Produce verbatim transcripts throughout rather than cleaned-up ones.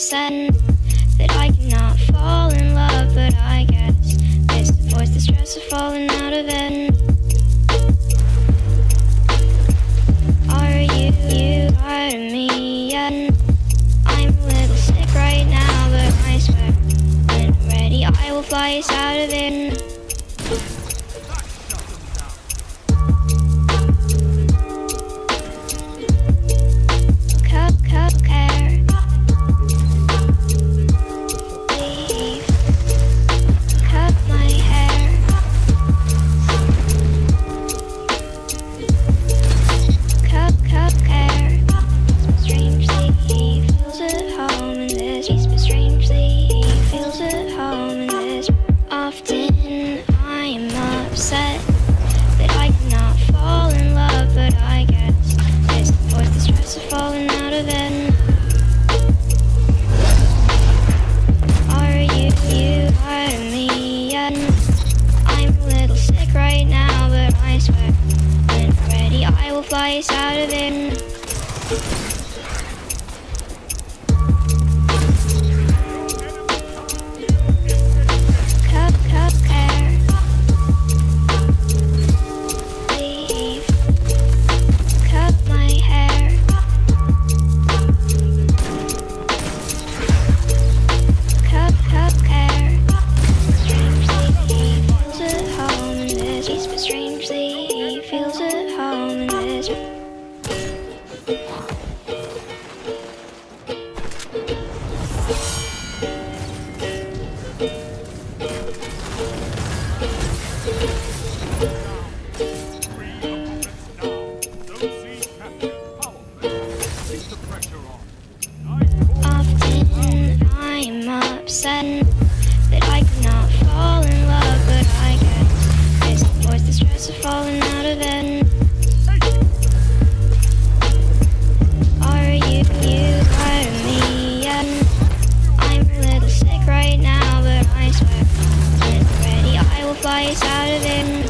upset that I cannot fall in love, but I guess this avoids the stress of falling out of it. Are you, you part of me yet? I'm a little sick right now, but I swear when I'm ready I will fly us out of it. Fly us out of it. Cup, cup, care. Leave. Cut my hair. Cup, cup, care. Strangely, he feels at home in this piece, but strangely, he feels at home in this. Often I'm upset that I cannot fall in love, but I guess this avoids the stress of falling out of it. Are you, you part of me yet? I'm a little sick right now, but I swear when I'm ready I will fly us out of it.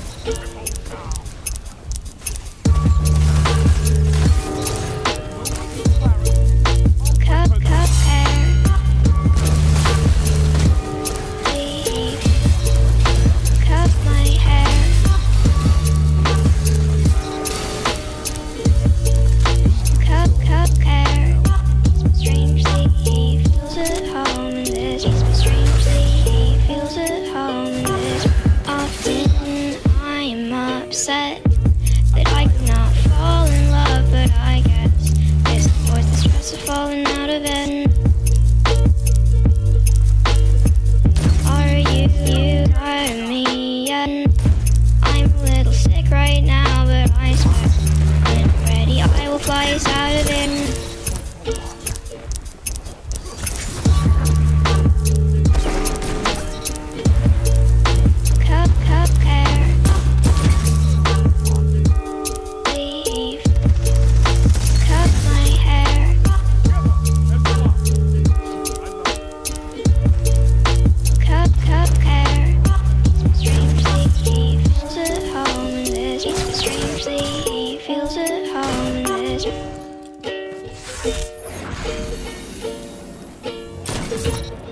Upset that I cannot fall in love, but I guess this avoids the stress of falling out of it. Are you, you part of me yet? I'm a little sick right now, but I swear when I'm ready I will fly us out of it. Strangely, he feels at home in this.